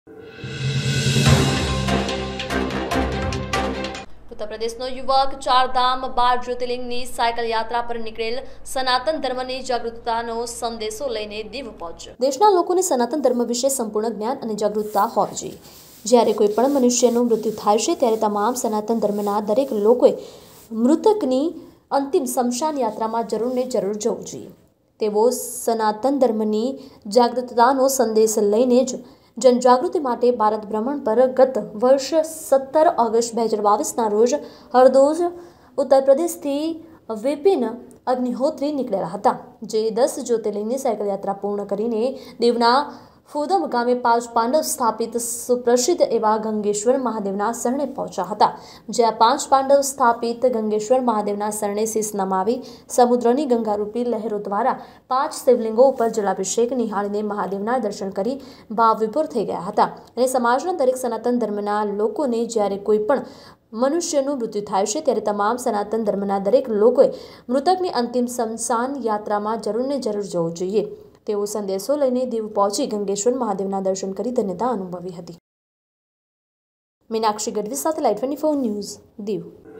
उत्तर प्रदेशનો યુવક ચારધામ 12 જ્યોતિર્લિંગની સાયકલ યાત્રા પર નીકળેલ સનાતન ધર્મની જાગૃતતાનો સંદેશો લઈને દીવ પહોંચ્યો। દેશના લોકોને સનાતન ધર્મ વિશે સંપૂર્ણ જ્ઞાન અને જાગૃતતા હોવી જોઈએ। જ્યારે કોઈ પણ મનુષ્યનું મૃત્યુ થાય છે ત્યારે તમામ સનાતન ધર્મના દરેક લોકોએ મૃતકની અંતિમ સ્મશાન યાત્રામાં જરૂરને જરૂર જવું જોઈએ। તેઓ સનાતન ધર્મની જાગૃતતાનો સંદેશ લઈને જ जनजागृति माटे भारत भ्रमण पर गत वर्ष 17 ऑगस्ट 2022 रोज हरदोज उत्तर प्रदेश थी विपिन अग्निहोत्री निकळेला हता, जे 10 ज्योतिर्लिंगनी सायकल यात्रा पूर्ण करीने देवना फूदम गामे 5 पांडव स्थापित सुप्रसिद्ध एवं गंगेश्वर महादेवना शरणे पहुंचा हता। ज्यां 5 पांडव स्थापित गंगेश्वर महादेवना शरणे शीश नमावी समुद्रनी गंगारूपी लहरों द्वारा 5 शिवलिंगों पर जलाभिषेक निहाळीने महादेवना दर्शन करी भाव विभोर थई गया हता। अने समाजना दरेक सनातन धर्मना लोकोने ज्यारे कोईपण मनुष्यનું मृत्यु થાય છે ત્યારે તમામ સનાતન ધર્મના દરેક લોકોએ મૃતકની અંતિમ સ્મશાન યાત્રામાં જરૂરને જરૂર જવું જોઈએ। તેવો સંદેશો લઈને દીવ પહોંચી ગંગેશ્વર મહાદેવના દર્શન કરી ધન્યતા અનુભવી હતી। મીનાક્ષી ગઢવી સાથે લાઈવ 24 ન્યૂઝ દીવ।